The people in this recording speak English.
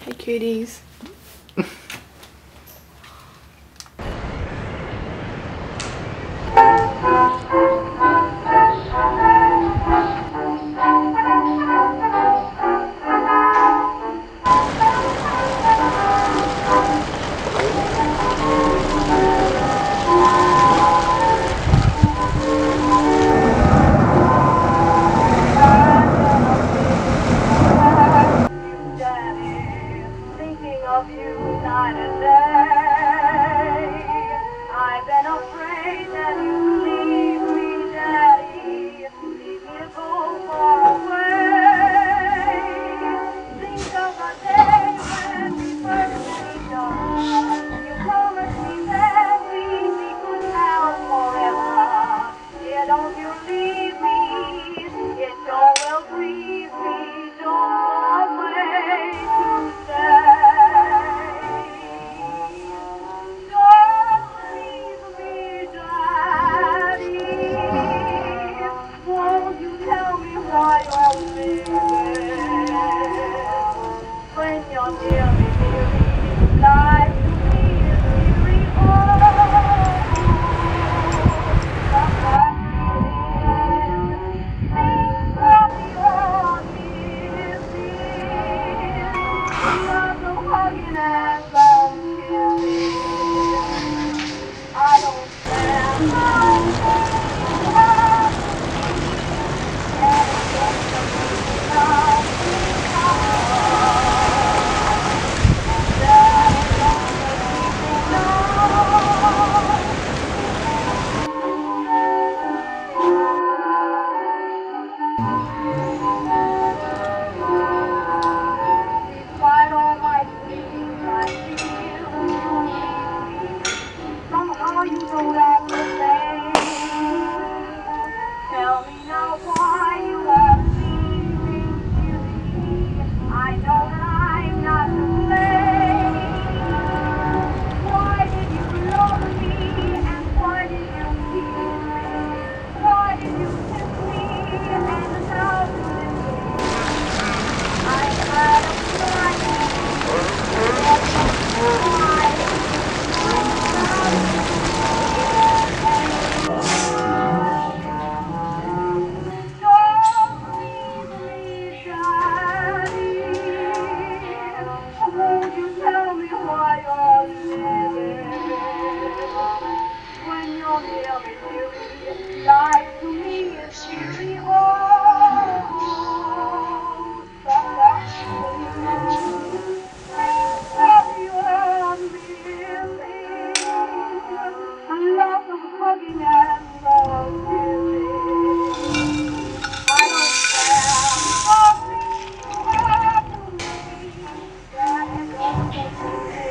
Hey cuties. Of you night and day. I've been afraid that you leave me, Daddy, leave me to go far away. Think of the day when we first met each other. You promised me that we'd be good pals forever. Yeah, don't you leave me, it sure will grieve me. Don't go away to stay. Won't you tell me why you're leaving? When you're near me, dearie, life to me is weary. Stop that feeling. Think of your missing. Lots of hugging and some kissing. I don't stand no despite all my dreams, I feel you need me. Somehow you don't act the same. Tell me now why you are leaving, dearie. I know that I'm not to blame. Why did you love me and why did you tease me? Why did you kiss me and now you disappear? I had a won't you tell me why you're living? When you're near me, dearie, life to me is cheery. Oh, stop that feeling. Think of your missing. Lots of hugging and love kissing. I don't care. Nothing you have to me. That is all.